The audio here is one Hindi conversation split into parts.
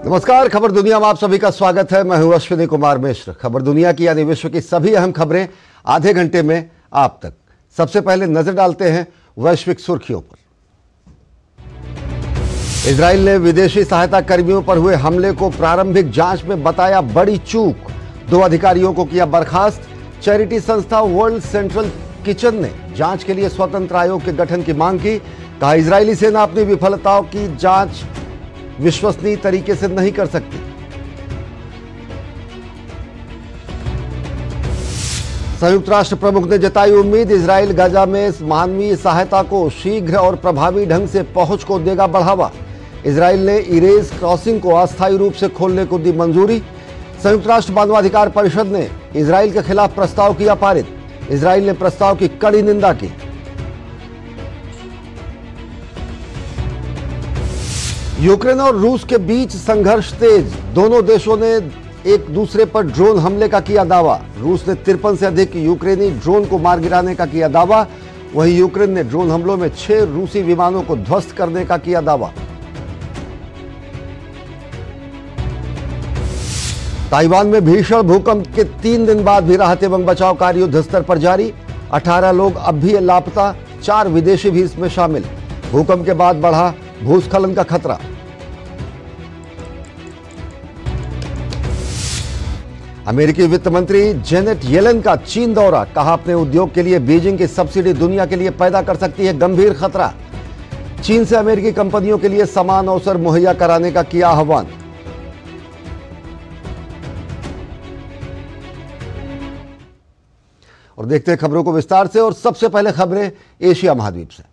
नमस्कार, खबर दुनिया में आप सभी का स्वागत है। मैं हूं अश्विनी कुमार मिश्र। खबर दुनिया की यानी विश्व की सभी अहम खबरें आधे घंटे में आप तक। सबसे पहले नजर डालते हैं वैश्विक सुर्खियों पर। इजराइल ने विदेशी सहायता कर्मियों पर हुए हमले को प्रारंभिक जांच में बताया बड़ी चूक। 2 अधिकारियों को किया बर्खास्त। चैरिटी संस्था वर्ल्ड सेंट्रल किचन ने जांच के लिए स्वतंत्र आयोग के गठन की मांग की। कहा, इजरायली सेना अपनी विफलताओं की जांच विश्वसनीय तरीके से नहीं कर सकती। संयुक्त राष्ट्र प्रमुख ने जताई उम्मीद, इजराइल गाजा में मानवीय सहायता को शीघ्र और प्रभावी ढंग से पहुंच को देगा बढ़ावा। इजराइल ने इरेज क्रॉसिंग को अस्थायी रूप से खोलने को दी मंजूरी। संयुक्त राष्ट्र मानवाधिकार परिषद ने इजराइल के खिलाफ प्रस्ताव किया पारित। इजराइल ने प्रस्ताव की कड़ी निंदा की। यूक्रेन और रूस के बीच संघर्ष तेज। दोनों देशों ने एक दूसरे पर ड्रोन हमले का किया दावा। रूस ने 53 से अधिक यूक्रेनी ड्रोन को मार गिराने का किया दावा। वहीं यूक्रेन ने ड्रोन हमलों में 6 रूसी विमानों को ध्वस्त करने का किया दावा। ताइवान में भीषण भूकंप के 3 दिन बाद भी राहत एवं बचाव कार्य युद्ध स्तर पर जारी। 18 लोग अब भी लापता, 4 विदेशी भी इसमें शामिल। भूकंप के बाद बढ़ा भूस्खलन का खतरा। अमेरिकी वित्त मंत्री जेनेट येलेन का चीन दौरा। कहा, अपने उद्योग के लिए बीजिंग की सब्सिडी दुनिया के लिए पैदा कर सकती है गंभीर खतरा। चीन से अमेरिकी कंपनियों के लिए समान अवसर मुहैया कराने का किया आह्वान। और देखते हैं खबरों को विस्तार से। और सबसे पहले खबरें एशिया महाद्वीप से।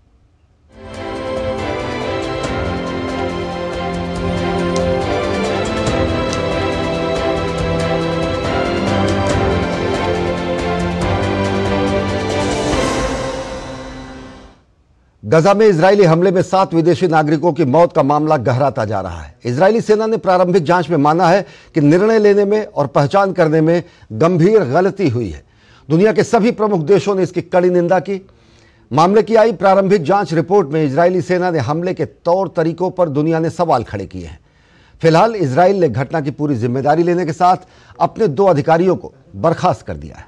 गजा में इजरायली हमले में 7 विदेशी नागरिकों की मौत का मामला गहराता जा रहा है। इजरायली सेना ने प्रारंभिक जांच में माना है कि निर्णय लेने में और पहचान करने में गंभीर गलती हुई है। दुनिया के सभी प्रमुख देशों ने इसकी कड़ी निंदा की। मामले की आई प्रारंभिक जांच रिपोर्ट में इजरायली सेना ने हमले के तौर तरीकों पर दुनिया ने सवाल खड़े किए हैं। फिलहाल इजरायल ने घटना की पूरी जिम्मेदारी लेने के साथ अपने 2 अधिकारियों को बर्खास्त कर दिया है।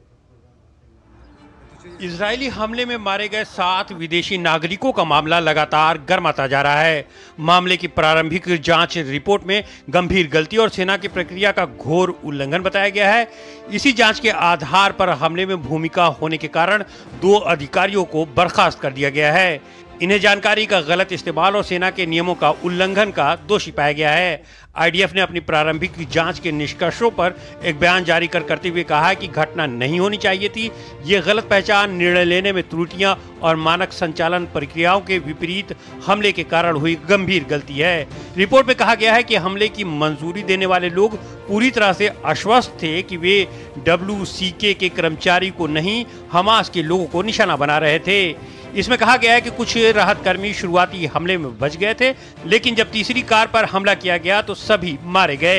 इजरायली हमले में मारे गए 7 विदेशी नागरिकों का मामला लगातार गर्माता जा रहा है। मामले की प्रारंभिक जांच रिपोर्ट में गंभीर गलती और सेना की प्रक्रिया का घोर उल्लंघन बताया गया है। इसी जांच के आधार पर हमले में भूमिका होने के कारण 2 अधिकारियों को बर्खास्त कर दिया गया है। इन्हें जानकारी का गलत इस्तेमाल और सेना के नियमों का उल्लंघन का दोषी पाया गया है। आईडीएफ ने अपनी प्रारंभिक जांच के निष्कर्षों पर एक बयान जारी करते हुए कहा है कि घटना नहीं होनी चाहिए थी। ये गलत पहचान, निर्णय लेने में त्रुटियां और मानक संचालन प्रक्रियाओं के विपरीत हमले के कारण हुई गंभीर गलती है। रिपोर्ट में कहा गया है कि हमले की मंजूरी देने वाले लोग पूरी तरह से आश्वस्त थे कि वे WCK के कर्मचारी को नहीं, हमास के लोगों को निशाना बना रहे थे। इसमें कहा गया है कि कुछ राहत कर्मी शुरुआती हमले में बच गए थे, लेकिन जब तीसरी कार पर हमला किया गया तो सभी मारे गए।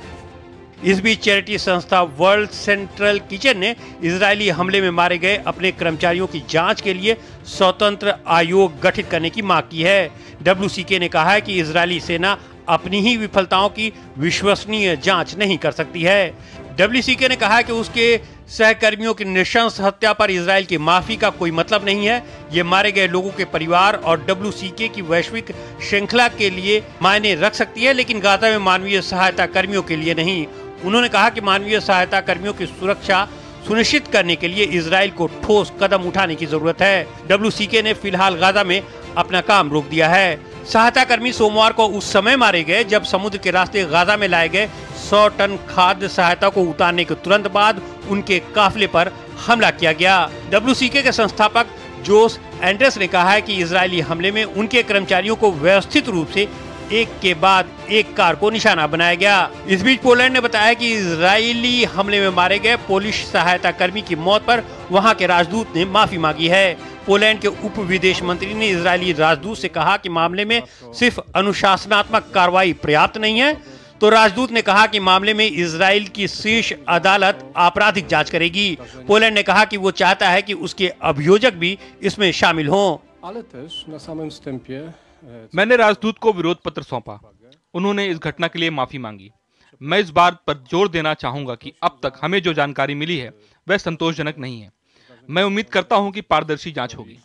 इस बीच चैरिटी संस्था वर्ल्ड सेंट्रल किचन ने इजरायली हमले में मारे गए अपने कर्मचारियों की जांच के लिए स्वतंत्र आयोग गठित करने की मांग की है। WCK ने कहा है कि इजरायली सेना अपनी ही विफलताओं की विश्वसनीय जांच नहीं कर सकती है। WCK ने कहा कि उसके सहकर्मियों की नृशंस हत्या पर इजराइल की माफी का कोई मतलब नहीं है। ये मारे गए लोगों के परिवार और WCK की वैश्विक श्रृंखला के लिए मायने रख सकती है, लेकिन गाजा में मानवीय सहायता कर्मियों के लिए नहीं। उन्होंने कहा कि मानवीय सहायता कर्मियों की सुरक्षा सुनिश्चित करने के लिए इजराइल को ठोस कदम उठाने की जरूरत है। WCK ने फिलहाल गाजा में अपना काम रोक दिया है। सहायता कर्मी सोमवार को उस समय मारे गए जब समुद्र के रास्ते गाजा में लाए गए 100 टन खाद्य सहायता को उतारने के तुरंत बाद उनके काफिले पर हमला किया गया। WCK के संस्थापक जोस एंड्रेस ने कहा है कि इजरायली हमले में उनके कर्मचारियों को व्यवस्थित रूप से एक के बाद एक कार को निशाना बनाया गया। इस बीच पोलैंड ने बताया कि इजरायली हमले में मारे गए पोलिश सहायता कर्मी की मौत पर वहां के राजदूत ने माफी मांगी है। पोलैंड के उप विदेश मंत्री ने इजरायली राजदूत से कहा कि मामले में सिर्फ अनुशासनात्मक कार्रवाई पर्याप्त नहीं है। तो राजदूत ने कहा कि मामले में इजराइल की शीर्ष अदालत आपराधिक जांच करेगी। पोलैंड ने कहा कि वो चाहता है कि उसके अभियोजक भी इसमें शामिल हों। मैंने राजदूत को विरोध पत्र सौंपा उन्होंने इस घटना के लिए माफी मांगी। मैं इस बात पर जोर देना चाहूंगा कि अब तक हमें जो जानकारी मिली है वह संतोषजनक नहीं है। मैं उम्मीद करता हूं कि पारदर्शी जांच होगी।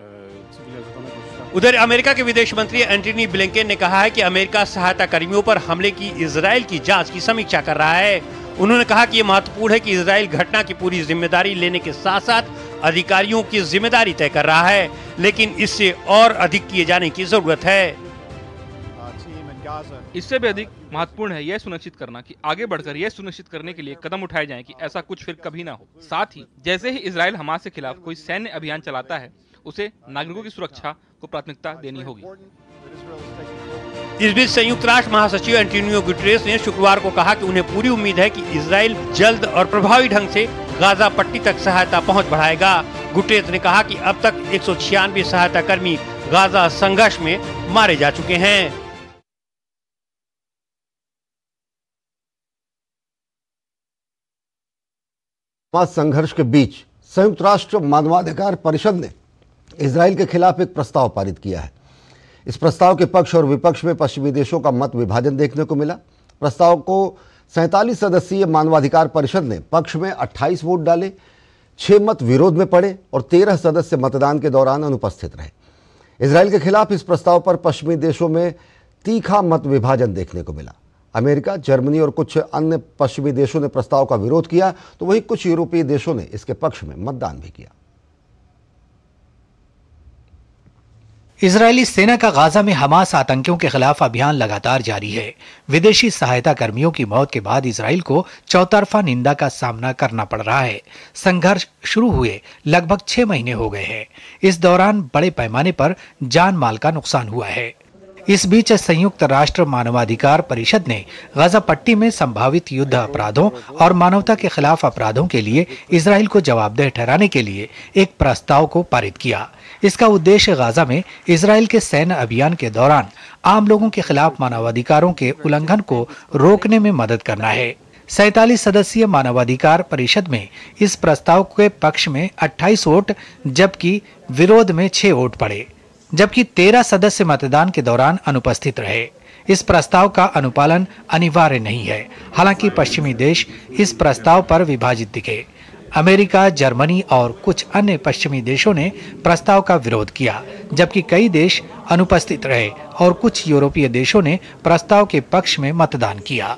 उधर अमेरिका के विदेश मंत्री एंटनी ब्लिंकेन ने कहा है कि अमेरिका सहायता कर्मियों पर हमले की इजराइल की जांच की समीक्षा कर रहा है। उन्होंने कहा कि यह महत्वपूर्ण है कि इजराइल घटना की पूरी जिम्मेदारी लेने के साथ साथ अधिकारियों की जिम्मेदारी तय कर रहा है, लेकिन इससे और अधिक किए जाने की जरूरत है। इससे भी अधिक महत्वपूर्ण है यह सुनिश्चित करना कि आगे बढ़कर यह सुनिश्चित करने के लिए कदम उठाए जाएं कि ऐसा कुछ फिर कभी ना हो। साथ ही जैसे ही इजराइल हमास के खिलाफ कोई सैन्य अभियान चलाता है, उसे नागरिकों की सुरक्षा को प्राथमिकता देनी होगी। इस बीच संयुक्त राष्ट्र महासचिव एंटोनियो गुटेरेस ने शुक्रवार को कहा कि उन्हें पूरी उम्मीद है कि इजराइल जल्द और प्रभावी ढंग से गाजा पट्टी तक सहायता पहुंच बढ़ाएगा। गुटेरेस ने कहा कि अब तक 196 सहायता कर्मी गाजा संघर्ष में मारे जा चुके हैं। संघर्ष के बीच संयुक्त राष्ट्र मानवाधिकार परिषद ने इजराइल के खिलाफ एक प्रस्ताव पारित किया है। इस प्रस्ताव के पक्ष और विपक्ष में पश्चिमी देशों का मत विभाजन देखने को मिला। प्रस्ताव को 47 सदस्यीय मानवाधिकार परिषद ने पक्ष में 28 वोट डाले, 6 मत विरोध में पड़े और 13 सदस्य मतदान के दौरान अनुपस्थित रहे। इजराइल के खिलाफ इस प्रस्ताव पर पश्चिमी देशों में तीखा मत विभाजन देखने को मिला। अमेरिका, जर्मनी और कुछ अन्य पश्चिमी देशों ने प्रस्ताव का विरोध किया, तो वहीं कुछ यूरोपीय देशों ने इसके पक्ष में मतदान भी किया। इजरायली सेना का गाजा में हमास आतंकियों के खिलाफ अभियान लगातार जारी है। विदेशी सहायता कर्मियों की मौत के बाद इजराइल को चौतरफा निंदा का सामना करना पड़ रहा है। संघर्ष शुरू हुए लगभग 6 महीने हो गए हैं। इस दौरान बड़े पैमाने पर जान माल का नुकसान हुआ है। इस बीच संयुक्त राष्ट्र मानवाधिकार परिषद ने गाजा पट्टी में संभावित युद्ध अपराधों और मानवता के खिलाफ अपराधों के लिए इजराइल को जवाबदेह ठहराने के लिए एक प्रस्ताव को पारित किया। इसका उद्देश्य गाजा में इजराइल के सैन्य अभियान के दौरान आम लोगों के खिलाफ मानवाधिकारों के उल्लंघन को रोकने में मदद करना है। 47 सदस्यीय मानवाधिकार परिषद में इस प्रस्ताव के पक्ष में 28 वोट जबकि विरोध में 6 वोट पड़े, जबकि 13 सदस्य मतदान के दौरान अनुपस्थित रहे। इस प्रस्ताव का अनुपालन अनिवार्य नहीं है। हालांकि पश्चिमी देश इस प्रस्ताव पर विभाजित दिखे। अमेरिका, जर्मनी और कुछ अन्य पश्चिमी देशों ने प्रस्ताव का विरोध किया, जबकि कई देश अनुपस्थित रहे और कुछ यूरोपीय देशों ने प्रस्ताव के पक्ष में मतदान किया।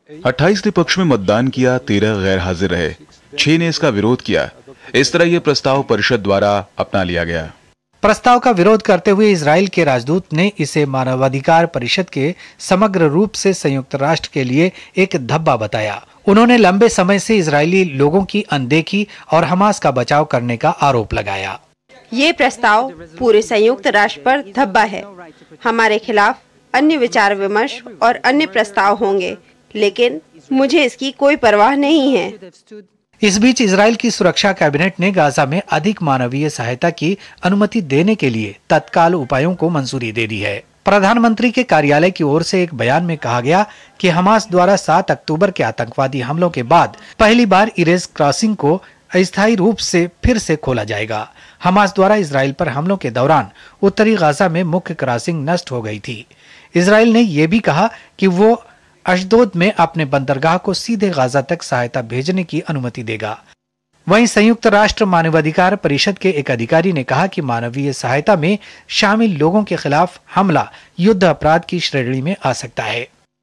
28 ने पक्ष में मतदान किया, 13 गैर हाजिर रहे, 6 ने इसका विरोध किया। इस तरह यह प्रस्ताव परिषद द्वारा अपना लिया गया। प्रस्ताव का विरोध करते हुए इजराइल के राजदूत ने इसे मानवाधिकार परिषद के समग्र रूप से संयुक्त राष्ट्र के लिए एक धब्बा बताया। उन्होंने लंबे समय से इजरायली लोगों की अनदेखी और हमास का बचाव करने का आरोप लगाया। ये प्रस्ताव पूरे संयुक्त राष्ट्र पर धब्बा है। हमारे खिलाफ अन्य विचार विमर्श और अन्य प्रस्ताव होंगे, लेकिन मुझे इसकी कोई परवाह नहीं है। इस बीच इजराइल की सुरक्षा कैबिनेट ने गाजा में अधिक मानवीय सहायता की अनुमति देने के लिए तत्काल उपायों को मंजूरी दे दी है। प्रधानमंत्री के कार्यालय की ओर से एक बयान में कहा गया कि हमास द्वारा 7 अक्टूबर के आतंकवादी हमलों के बाद पहली बार इरेज क्रॉसिंग को अस्थायी रूप से फिर से खोला जाएगा। हमास द्वारा इजराइल पर हमलों के दौरान उत्तरी गाजा में मुख्य क्रॉसिंग नष्ट हो गई थी। इजराइल ने यह भी कहा कि वो अशदोद में अपने बंदरगाह को सीधे गाजा तक सहायता भेजने की अनुमति देगा। वहीं संयुक्त राष्ट्र मानवाधिकार परिषद के एक अधिकारी ने कहा कि मानवीय सहायता में शामिल लोगों के खिलाफ हमला युद्ध अपराध की श्रेणी में आ सकता है।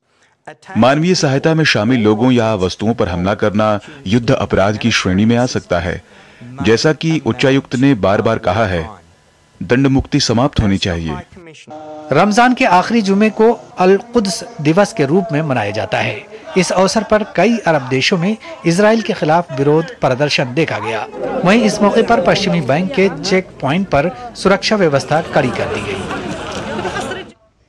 मानवीय सहायता में शामिल लोगों या वस्तुओं पर हमला करना युद्ध अपराध की श्रेणी में आ सकता है। जैसा कि उच्चायुक्त ने बार बार कहा है, दंड मुक्ति समाप्त होनी चाहिए। रमजान के आखिरी जुमे को अल कुद्स दिवस के रूप में मनाया जाता है। इस अवसर पर कई अरब देशों में इजराइल के खिलाफ विरोध प्रदर्शन देखा गया। वहीं इस मौके पर पश्चिमी बैंक के चेक पॉइंट पर सुरक्षा व्यवस्था कड़ी कर दी गई।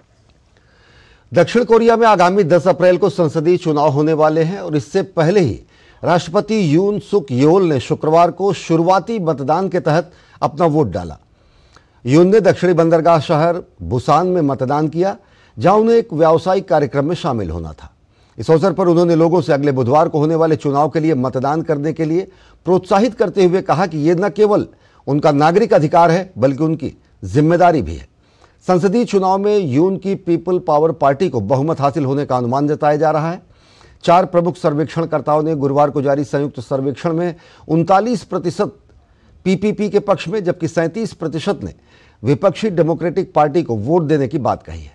दक्षिण कोरिया में आगामी 10 अप्रैल को संसदीय चुनाव होने वाले हैं और इससे पहले ही राष्ट्रपति यून सुक योल ने शुक्रवार को शुरुआती मतदान के तहत अपना वोट डाला। यून ने दक्षिणी बंदरगाह शहर बुसान में मतदान किया, जहां उन्हें एक व्यावसायिक कार्यक्रम में शामिल होना था। इस अवसर पर उन्होंने लोगों से अगले बुधवार को होने वाले चुनाव के लिए मतदान करने के लिए प्रोत्साहित करते हुए कहा कि ये न केवल उनका नागरिक अधिकार है, बल्कि उनकी जिम्मेदारी भी है। संसदीय चुनाव में यून की पीपल पावर पार्टी को बहुमत हासिल होने का अनुमान जताया जा रहा है। 4 प्रमुख सर्वेक्षणकर्ताओं ने गुरुवार को जारी संयुक्त सर्वेक्षण में 39% पीपीपी के पक्ष में, जबकि 37% ने विपक्षी डेमोक्रेटिक पार्टी को वोट देने की बात कही है।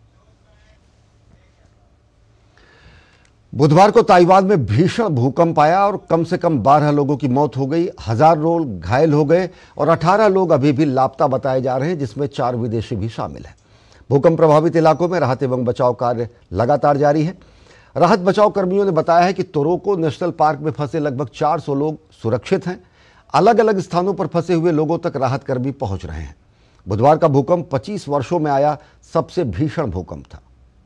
बुधवार को ताइवान में भीषण भूकंप आया और कम से कम 12 लोगों की मौत हो गई, 1000 लोग घायल हो गए और 18 लोग अभी भी लापता बताए जा रहे हैं, जिसमें 4 विदेशी भी शामिल हैं। भूकंप प्रभावित इलाकों में राहत एवं बचाव कार्य लगातार जारी है। राहत बचाव कर्मियों ने बताया है कि तोरोको नेशनल पार्क में फंसे लगभग 400 लोग सुरक्षित हैं। अलग अलग स्थानों पर फंसे हुए लोगों तक राहत कर्मी पहुंच रहे हैं। बुधवार का भूकंप 25 वर्षों में आया सबसे भीषण भूकंप था।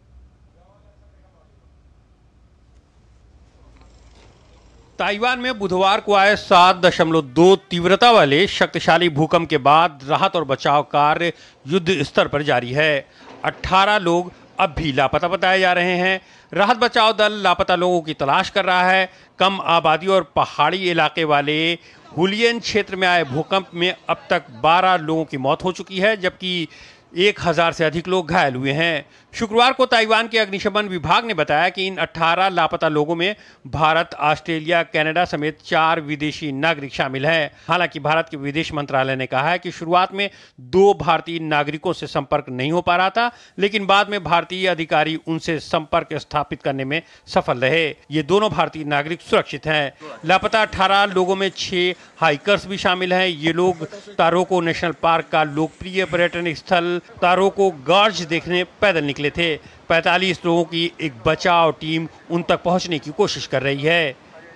ताइवान में बुधवार को आए 7.2 तीव्रता वाले शक्तिशाली भूकंप के बाद राहत और बचाव कार्य युद्ध स्तर पर जारी है। 18 लोग अब भी लापता बताए जा रहे हैं। राहत बचाव दल लापता लोगों की तलाश कर रहा है। कम आबादी और पहाड़ी इलाके वाले हुलियन क्षेत्र में आए भूकंप में अब तक 12 लोगों की मौत हो चुकी है, जबकि 1000 से अधिक लोग घायल हुए हैं। शुक्रवार को ताइवान के अग्निशमन विभाग ने बताया कि इन 18 लापता लोगों में भारत, ऑस्ट्रेलिया, कनाडा समेत 4 विदेशी नागरिक शामिल हैं। हालांकि भारत के विदेश मंत्रालय ने कहा है कि शुरुआत में 2 भारतीय नागरिकों से संपर्क नहीं हो पा रहा था, लेकिन बाद में भारतीय अधिकारी उनसे संपर्क स्थापित करने में सफल रहे। ये दोनों भारतीय नागरिक सुरक्षित हैं। लापता 18 लोगों में 6 हाइकर्स भी शामिल हैं। ये लोग तारोको नेशनल पार्क का लोकप्रिय पर्यटन स्थल तारोको गॉर्ज देखने पैदल निकले थे। 45 लोगों की एक बचाव टीम उन तक पहुंचने की कोशिश कर रही है।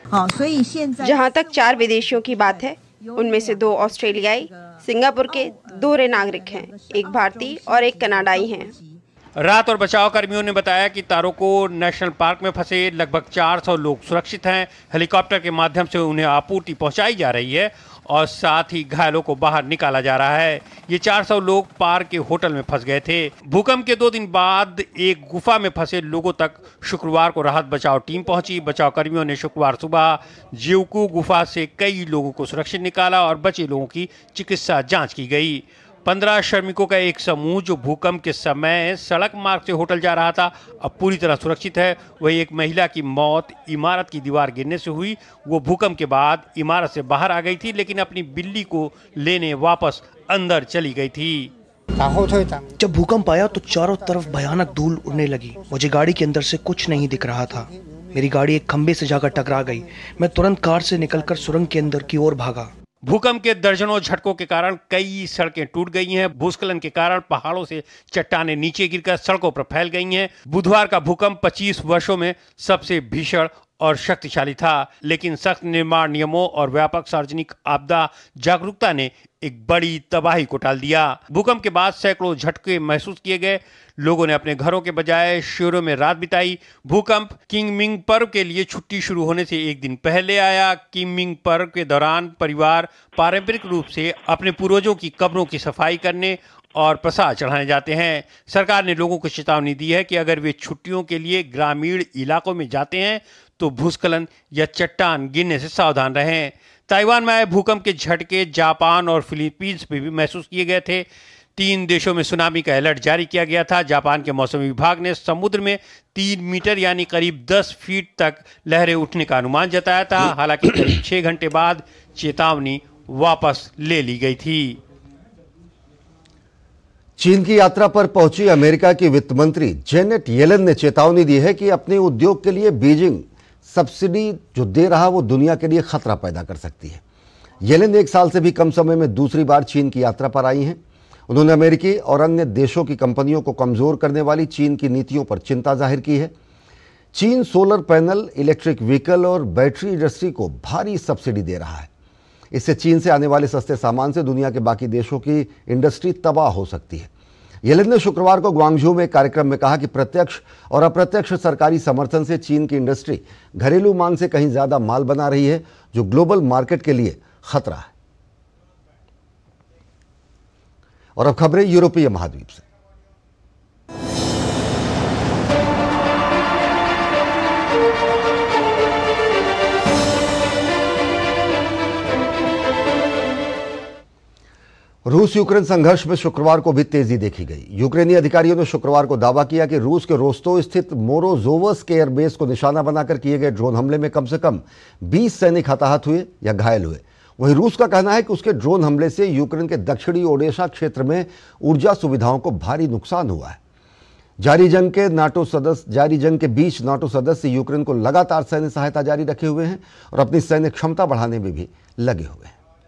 जहां तक 4 विदेशियों की बात है, उनमें से 2 ऑस्ट्रेलियाई, सिंगापुर के दोहरे नागरिक हैं, 1 भारतीय और 1 कनाडाई हैं। राहत और बचाव कर्मियों ने बताया कि तारोको नेशनल पार्क में फंसे लगभग 400 लोग सुरक्षित हैं। हेलीकॉप्टर के माध्यम से उन्हें आपूर्ति पहुंचाई जा रही है और साथ ही घायलों को बाहर निकाला जा रहा है। ये 400 लोग पार्क के होटल में फंस गए थे। भूकंप के 2 दिन बाद एक गुफा में फंसे लोगों तक शुक्रवार को राहत बचाव टीम पहुंची। बचाव कर्मियों ने शुक्रवार सुबह जिउकू गुफा से कई लोगों को सुरक्षित निकाला और बचे लोगों की चिकित्सा जांच की गई। 15 श्रमिकों का एक समूह जो भूकंप के समय सड़क मार्ग से होटल जा रहा था, अब पूरी तरह सुरक्षित है। वही एक महिला की मौत इमारत की दीवार गिरने से हुई। वो भूकंप के बाद इमारत से बाहर आ गई थी, लेकिन अपनी बिल्ली को लेने वापस अंदर चली गई थी। जब भूकंप आया तो चारों तरफ भयानक धूल उड़ने लगी। मुझे गाड़ी के अंदर से कुछ नहीं दिख रहा था। मेरी गाड़ी एक खंबे से जाकर टकरा गई। मैं तुरंत कार से निकलकर सुरंग के अंदर की ओर भागा। भूकंप के दर्जनों झटकों के कारण कई सड़कें टूट गई हैं। भूस्खलन के कारण पहाड़ों से चट्टानें नीचे गिरकर सड़कों पर फैल गई हैं। बुधवार का भूकंप 25 वर्षों में सबसे भीषण और शक्तिशाली था, लेकिन सख्त निर्माण नियमों और व्यापक सार्वजनिक आपदा जागरूकता ने एक बड़ी तबाही को टाल दिया। भूकंप के बाद सैकड़ों झटके महसूस किए गए। लोगों ने अपने घरों के बजाय शहरों में रात बिताई। भूकंप किंगमिंग पर्व के लिए छुट्टी शुरू होने से एक दिन पहले आया। किंगमिंग पर्व के दौरान परिवार पारंपरिक रूप से अपने पूर्वजों की कब्रों की सफाई करने और प्रसाद चढ़ाने जाते हैं। सरकार ने लोगों को चेतावनी दी है कि अगर वे छुट्टियों के लिए ग्रामीण इलाकों में जाते हैं तो भूस्खलन या चट्टान गिरने से सावधान रहें। ताइवान में आए भूकंप के झटके जापान और फिलीपींस में भी महसूस किए गए थे। 3 देशों में सुनामी का अलर्ट जारी किया गया था। जापान के मौसम विभाग ने समुद्र में 3 मीटर यानी करीब 10 फीट तक लहरें उठने का अनुमान जताया था। हालांकि करीब 6 घंटे बाद चेतावनी वापस ले ली गई थी। चीन की यात्रा पर पहुंची अमेरिका की वित्त मंत्री जेनेट येलन ने चेतावनी दी है कि अपने उद्योग के लिए बीजिंग सब्सिडी जो दे रहा वो दुनिया के लिए खतरा पैदा कर सकती है। येलन 1 साल से भी कम समय में दूसरी बार चीन की यात्रा पर आई हैं। उन्होंने अमेरिकी और अन्य देशों की कंपनियों को कमजोर करने वाली चीन की नीतियों पर चिंता जाहिर की है। चीन सोलर पैनल, इलेक्ट्रिक व्हीकल और बैटरी इंडस्ट्री को भारी सब्सिडी दे रहा है। इससे चीन से आने वाले सस्ते सामान से दुनिया के बाकी देशों की इंडस्ट्री तबाह हो सकती है। येलेन ने शुक्रवार को ग्वांगझू में एक कार्यक्रम में कहा कि प्रत्यक्ष और अप्रत्यक्ष सरकारी समर्थन से चीन की इंडस्ट्री घरेलू मांग से कहीं ज्यादा माल बना रही है, जो ग्लोबल मार्केट के लिए खतरा है। और अब खबरें यूरोपीय महाद्वीप से। रूस यूक्रेन संघर्ष में शुक्रवार को भी तेजी देखी गई। यूक्रेनी अधिकारियों ने शुक्रवार को दावा किया कि रूस के रोस्तोव स्थित मोरोजोवस्क एयरबेस को निशाना बनाकर किए गए ड्रोन हमले में कम से कम 20 सैनिक हताहत हुए या घायल हुए। वहीं रूस का कहना है कि उसके ड्रोन हमले से यूक्रेन के दक्षिणी ओडेसा क्षेत्र में ऊर्जा सुविधाओं को भारी नुकसान हुआ है। जारी जंग के बीच नाटो सदस्य यूक्रेन को लगातार सैन्य सहायता जारी रखे हुए हैं और अपनी सैन्य क्षमता बढ़ाने में भी लगे हुए हैं।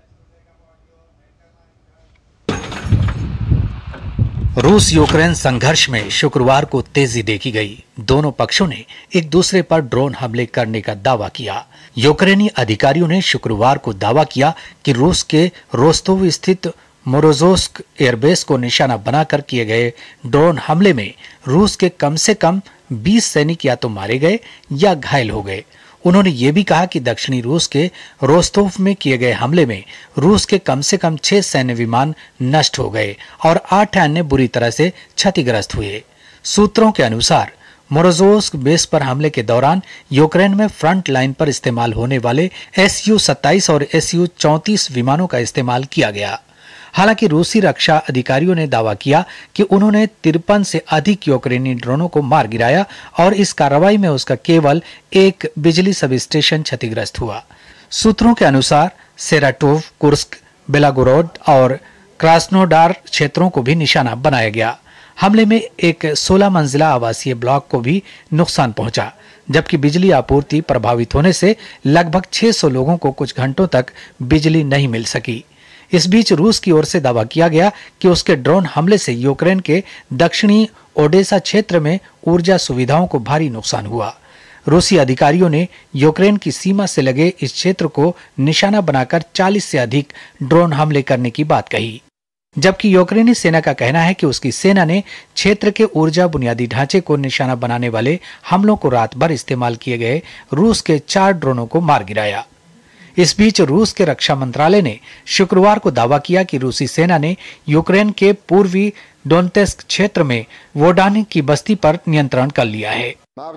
रूस यूक्रेन संघर्ष में शुक्रवार को तेजी देखी गई। दोनों पक्षों ने एक दूसरे पर ड्रोन हमले करने का दावा किया। यूक्रेनी अधिकारियों ने शुक्रवार को दावा किया कि रूस के रोस्तोव स्थित मोरोजोव्स्क एयरबेस को निशाना बनाकर किए गए ड्रोन हमले में रूस के कम से कम 20 सैनिक या तो मारे गए या घायल हो गए। उन्होंने ये भी कहा कि दक्षिणी रूस के रोस्तोव में किए गए हमले में रूस के कम से कम 6 सैन्य विमान नष्ट हो गए और 8 अन्य बुरी तरह से क्षतिग्रस्त हुए। सूत्रों के अनुसार मोरोजोव्स्क बेस पर हमले के दौरान यूक्रेन में फ्रंट लाइन पर इस्तेमाल होने वाले Su-27 और Su-34 विमानों का इस्तेमाल किया गया। हालांकि रूसी रक्षा अधिकारियों ने दावा किया कि उन्होंने 53 से अधिक यूक्रेनी ड्रोनों को मार गिराया और इस कार्रवाई में उसका केवल एक बिजली सब स्टेशन क्षतिग्रस्त हुआ। सूत्रों के अनुसार सेराटोव, कुर्स्क, बेलागोरोड और क्रास्नोडार क्षेत्रों को भी निशाना बनाया गया। हमले में एक 16 मंजिला आवासीय ब्लॉक को भी नुकसान पहुंचा, जबकि बिजली आपूर्ति प्रभावित होने से लगभग 600 लोगों को कुछ घंटों तक बिजली नहीं मिल सकी। इस बीच रूस की ओर से दावा किया गया कि उसके ड्रोन हमले से यूक्रेन के दक्षिणी ओडेसा क्षेत्र में ऊर्जा सुविधाओं को भारी नुकसान हुआ। रूसी अधिकारियों ने यूक्रेन की सीमा से लगे इस क्षेत्र को निशाना बनाकर 40 से अधिक ड्रोन हमले करने की बात कही, जबकि यूक्रेनी सेना का कहना है कि उसकी सेना ने क्षेत्र के ऊर्जा बुनियादी ढांचे को निशाना बनाने वाले हमलों को रात भर इस्तेमाल किए गए रूस के 4 ड्रोनों को मार गिराया। इस बीच रूस के रक्षा मंत्रालय ने शुक्रवार को दावा किया कि रूसी सेना ने यूक्रेन के पूर्वी डोनेत्स्क क्षेत्र में वोडानी की बस्ती पर नियंत्रण कर लिया है।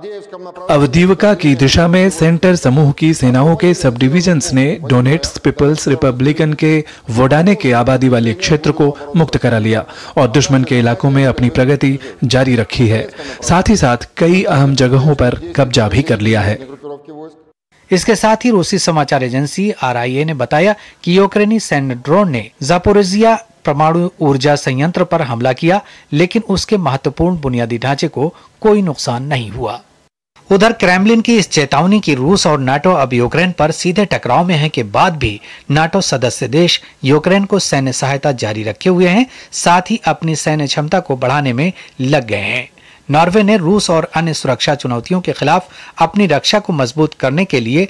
अवदीवका की दिशा में सेंटर समूह की सेनाओं के सब डिविजन्स ने डोनेट्स्क पीपल्स रिपब्लिकन के वोडाने के आबादी वाले क्षेत्र को मुक्त करा लिया और दुश्मन के इलाकों में अपनी प्रगति जारी रखी है। साथ ही साथ कई अहम जगहों पर कब्जा भी कर लिया है। इसके साथ ही रूसी समाचार एजेंसी RIA ने बताया कि यूक्रेनी सैन्य ड्रोन ने जापोरिजिया परमाणु ऊर्जा संयंत्र पर हमला किया, लेकिन उसके महत्वपूर्ण बुनियादी ढांचे को कोई नुकसान नहीं हुआ। उधर क्रेमलिन की इस चेतावनी की रूस और नाटो अब यूक्रेन पर सीधे टकराव में है के बाद भी नाटो सदस्य देश यूक्रेन को सैन्य सहायता जारी रखे हुए हैं, साथ ही अपनी सैन्य क्षमता को बढ़ाने में लग गए हैं। नॉर्वे ने रूस और अन्य सुरक्षा चुनौतियों के खिलाफ अपनी रक्षा को मजबूत करने के लिए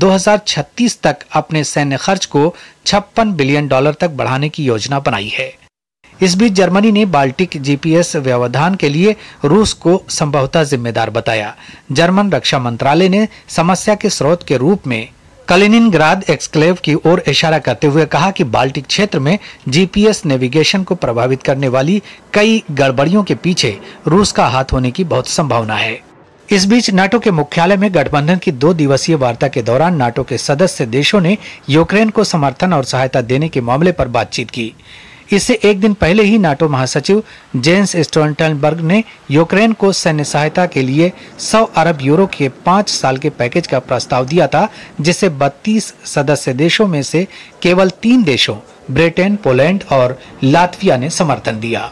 2036 तक अपने सैन्य खर्च को $56 बिलियन तक बढ़ाने की योजना बनाई है। इस बीच जर्मनी ने बाल्टिक GPS व्यवधान के लिए रूस को संभवतः जिम्मेदार बताया। जर्मन रक्षा मंत्रालय ने समस्या के स्रोत के रूप में कलिनिनग्राद एक्सक्लेव की ओर इशारा करते हुए कहा कि बाल्टिक क्षेत्र में GPS नेविगेशन को प्रभावित करने वाली कई गड़बड़ियों के पीछे रूस का हाथ होने की बहुत संभावना है। इस बीच नाटो के मुख्यालय में गठबंधन की 2 दिवसीय वार्ता के दौरान नाटो के सदस्य देशों ने यूक्रेन को समर्थन और सहायता देने के मामले पर बातचीत की। इससे एक दिन पहले ही नाटो महासचिव जेंस स्टोल्टनबर्ग ने यूक्रेन को सैन्य सहायता के लिए 100 अरब यूरो के 5 साल के पैकेज का प्रस्ताव दिया था, जिसे 32 सदस्य देशों में से केवल 3 देशों ब्रिटेन, पोलैंड और लातविया ने समर्थन दिया।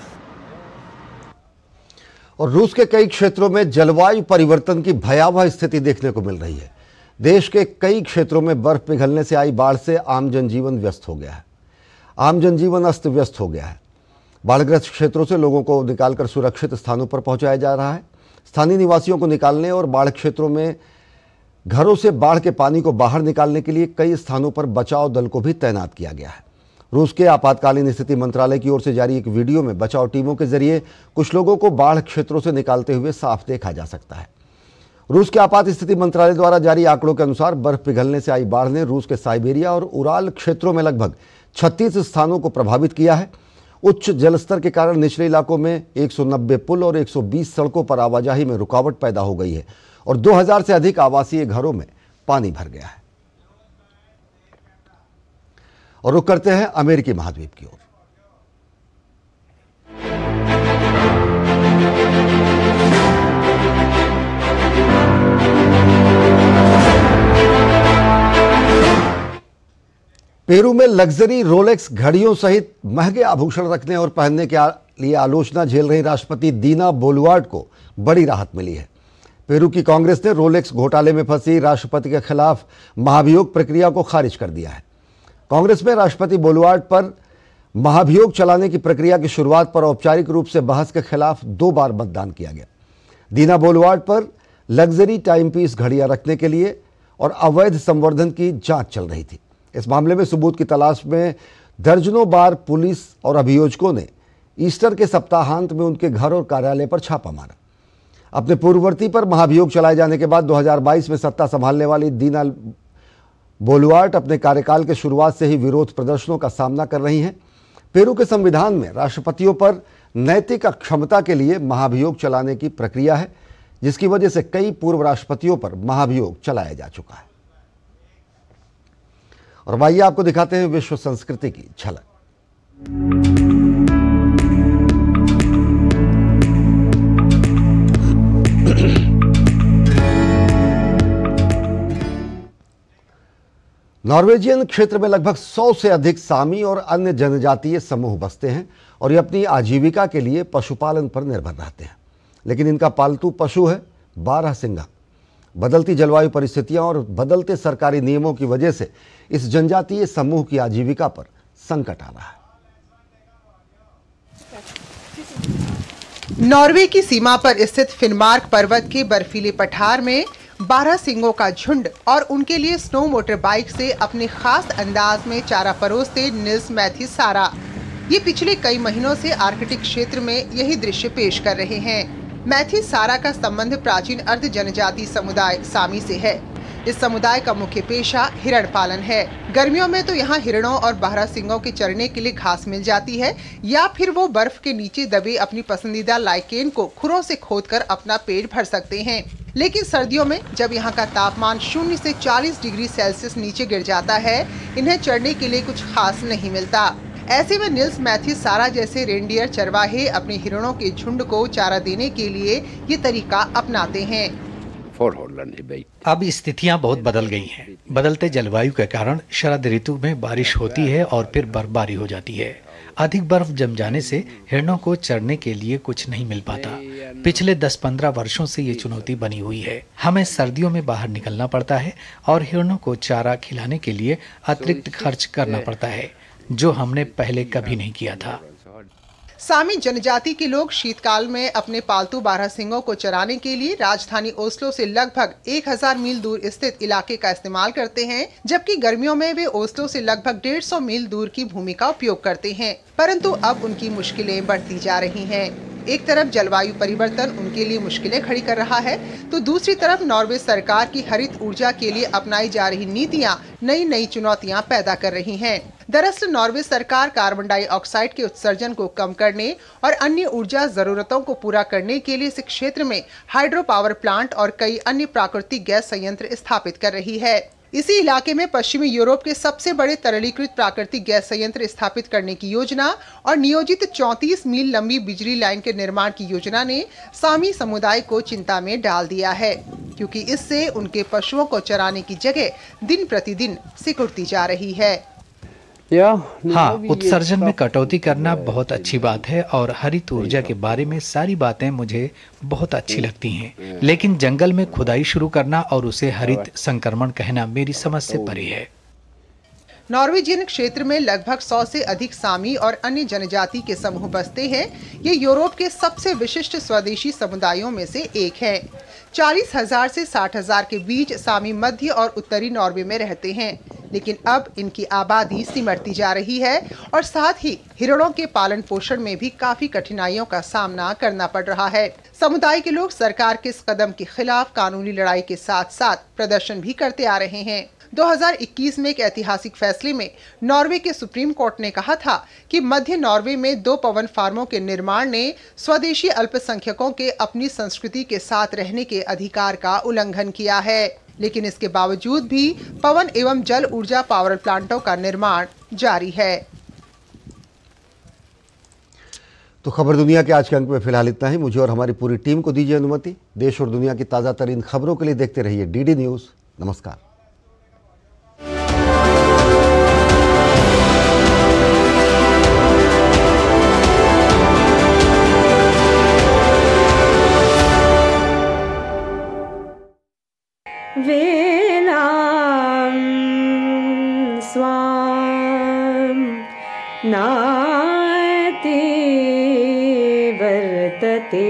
और रूस के कई क्षेत्रों में जलवायु परिवर्तन की भयावह स्थिति देखने को मिल रही है। देश के कई क्षेत्रों में बर्फ पिघलने से आई बाढ़ से आम जनजीवन व्यस्त हो गया है। आम जनजीवन अस्त व्यस्त हो गया है। बाढ़ग्रस्त क्षेत्रों से लोगों को निकालकर सुरक्षित स्थानों पर पहुंचाया जा रहा है। स्थानीय निवासियों को निकालने और बाढ़ क्षेत्रों में घरों से बाढ़ के पानी को बाहर निकालने के लिए कई स्थानों पर बचाव दल को भी तैनात किया गया है। रूस के आपातकालीन स्थिति मंत्रालय की ओर से जारी एक वीडियो में बचाव टीमों के जरिए कुछ लोगों को बाढ़ क्षेत्रों से निकालते हुए साफ देखा जा सकता है। रूस के आपात स्थिति मंत्रालय द्वारा जारी आंकड़ों के अनुसार बर्फ पिघलने से आई बाढ़ ने रूस के साइबेरिया और उराल क्षेत्रों में लगभग 36 स्थानों को प्रभावित किया है। उच्च जलस्तर के कारण निचले इलाकों में 190 पुल और 120 सड़कों पर आवाजाही में रुकावट पैदा हो गई है और 2000 से अधिक आवासीय घरों में पानी भर गया है। और रुक करते हैं अमेरिकी महाद्वीप की ओर। पेरू में लग्जरी रोलेक्स घड़ियों सहित महंगे आभूषण रखने और पहनने के लिए आलोचना झेल रही राष्ट्रपति दीना बोलुआर्ड को बड़ी राहत मिली है। पेरू की कांग्रेस ने रोलेक्स घोटाले में फंसी राष्ट्रपति के खिलाफ महाभियोग प्रक्रिया को खारिज कर दिया है। कांग्रेस में राष्ट्रपति बोलुआर्ड पर महाभियोग चलाने की प्रक्रिया की शुरुआत पर औपचारिक रूप से बहस के खिलाफ 2 बार मतदान किया गया। दीना बोलुआर्ड पर लग्जरी टाइम पीस घड़ियां रखने के लिए और अवैध संवर्धन की जांच चल रही थी। इस मामले में सबूत की तलाश में दर्जनों बार पुलिस और अभियोजकों ने ईस्टर के सप्ताहांत में उनके घर और कार्यालय पर छापा मारा। अपने पूर्ववर्ती पर महाभियोग चलाए जाने के बाद 2022 में सत्ता संभालने वाली दीना बोलुआर्ड अपने कार्यकाल के शुरुआत से ही विरोध प्रदर्शनों का सामना कर रही हैं। पेरू के संविधान में राष्ट्रपतियों पर नैतिक अक्षमता के लिए महाभियोग चलाने की प्रक्रिया है, जिसकी वजह से कई पूर्व राष्ट्रपतियों पर महाभियोग चलाया जा चुका है। और आइए आपको दिखाते हैं विश्व संस्कृति की झलक। नॉर्वेजियन क्षेत्र में लगभग 100 से अधिक सामी और अन्य जनजातीय समूह बसते हैं और ये अपनी आजीविका के लिए पशुपालन पर निर्भर रहते हैं। लेकिन इनका पालतू पशु है बारहसिंगा। बदलती जलवायु परिस्थितियां और बदलते सरकारी नियमों की वजह से इस जनजातीय समूह की आजीविका पर संकट आ रहा है। नॉर्वे की सीमा पर स्थित फिनमार्क पर्वत के बर्फीले पठार में बारहसिंगों का झुंड और उनके लिए स्नो मोटर बाइक से अपने खास अंदाज में चारा परोसते निल्स मैथ्यू सारा। ये पिछले कई महीनों से आर्कटिक क्षेत्र में यही दृश्य पेश कर रहे हैं। मैथ्यू सारा का संबंध प्राचीन अर्ध जनजाति समुदाय सामी से है। इस समुदाय का मुख्य पेशा हिरण पालन है। गर्मियों में तो यहाँ हिरणों और बारहसिंगों के चरने के लिए घास मिल जाती है या फिर वो बर्फ के नीचे दबे अपनी पसंदीदा लाइकेन को खुरों से खोदकर अपना पेट भर सकते हैं। लेकिन सर्दियों में जब यहाँ का तापमान 0 से 40 डिग्री सेल्सियस नीचे गिर जाता है, इन्हें चढ़ने के लिए कुछ खास नहीं मिलता। ऐसे में निल्स मैथ्यू सारा जैसे रेंडियर चरवाहे अपने हिरणों के झुंड को चारा देने के लिए ये तरीका अपनाते हैं। अब स्थितियां बहुत बदल गई हैं। बदलते जलवायु के कारण शरद ऋतु में बारिश होती है और फिर बर्फबारी हो जाती है। अधिक बर्फ जम जाने से हिरणों को चरने के लिए कुछ नहीं मिल पाता। पिछले 10-15 वर्षों से ये चुनौती बनी हुई है। हमें सर्दियों में बाहर निकलना पड़ता है और हिरणों को चारा खिलाने के लिए अतिरिक्त खर्च करना पड़ता है, जो हमने पहले कभी नहीं किया था। सामी जनजाति के लोग शीतकाल में अपने पालतू बारहसिंगों को चराने के लिए राजधानी ओस्लो से लगभग 1000 मील दूर स्थित इलाके का इस्तेमाल करते हैं, जबकि गर्मियों में वे ओस्लो से लगभग 150 मील दूर की भूमि का उपयोग करते हैं। परंतु अब उनकी मुश्किलें बढ़ती जा रही हैं। एक तरफ जलवायु परिवर्तन उनके लिए मुश्किलें खड़ी कर रहा है, तो दूसरी तरफ नॉर्वे सरकार की हरित ऊर्जा के लिए अपनाई जा रही नीतियां नई चुनौतियां पैदा कर रही हैं। दरअसल नॉर्वे सरकार कार्बन डाइऑक्साइड के उत्सर्जन को कम करने और अन्य ऊर्जा जरूरतों को पूरा करने के लिए इस क्षेत्र में हाइड्रो पावर प्लांट और कई अन्य प्राकृतिक गैस संयंत्र स्थापित कर रही है। इसी इलाके में पश्चिमी यूरोप के सबसे बड़े तरलीकृत प्राकृतिक गैस संयंत्र स्थापित करने की योजना और नियोजित 34 मील लंबी बिजली लाइन के निर्माण की योजना ने सामी समुदाय को चिंता में डाल दिया है, क्योंकि इससे उनके पशुओं को चराने की जगह दिन प्रतिदिन सिकुड़ती जा रही है। हाँ, उत्सर्जन में कटौती करना बहुत अच्छी बात है और हरित ऊर्जा के बारे में सारी बातें मुझे बहुत अच्छी लगती हैं। लेकिन जंगल में खुदाई शुरू करना और उसे हरित संक्रमण कहना मेरी समझ से परे है। नॉर्वेजियन क्षेत्र में लगभग 100 से अधिक सामी और अन्य जनजाति के समूह बसते हैं। ये यूरोप के सबसे विशिष्ट स्वदेशी समुदायों में से एक है। 40,000 से 60,000 के बीच सामी मध्य और उत्तरी नॉर्वे में रहते हैं, लेकिन अब इनकी आबादी सिमटती जा रही है और साथ ही हिरणों के पालन पोषण में भी काफी कठिनाइयों का सामना करना पड़ रहा है। समुदाय के लोग सरकार के इस कदम के खिलाफ कानूनी लड़ाई के साथ साथ प्रदर्शन भी करते आ रहे हैं। 2021 में एक ऐतिहासिक फैसले में नॉर्वे के सुप्रीम कोर्ट ने कहा था कि मध्य नॉर्वे में 2 पवन फार्मों के निर्माण ने स्वदेशी अल्पसंख्यकों के अपनी संस्कृति के साथ रहने के अधिकार का उल्लंघन किया है। लेकिन इसके बावजूद भी पवन एवं जल ऊर्जा पावर प्लांटों का निर्माण जारी है। तो खबर दुनिया के आज के अंक में फिलहाल इतना ही। मुझे और हमारी पूरी टीम को दीजिए अनुमति। देश और दुनिया की ताज़ा तरीन खबरों के लिए देखते रहिए डीडी न्यूज़। नमस्कार। वेलां स्वां नाति वर्तते।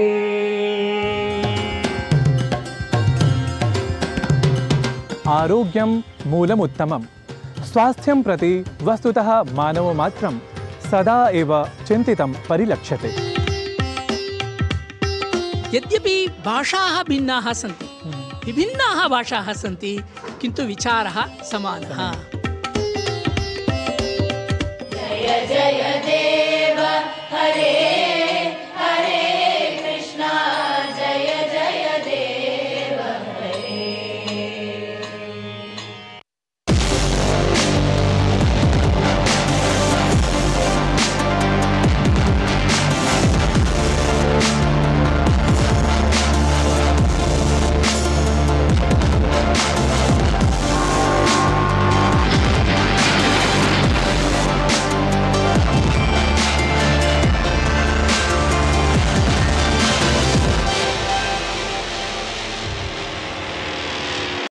आरोग्यं मूलमुत्तमम्। स्वास्थ्यं प्रति वस्तुतः मानवमात्रं सदा एव चिन्तितं परिलक्ष्यते। यद्यपि भाषाः भिन्नाः सन्ति, विभिन्नाः भाषाः सन्ति, किन्तु विचारः समानः। जय जय देव हरे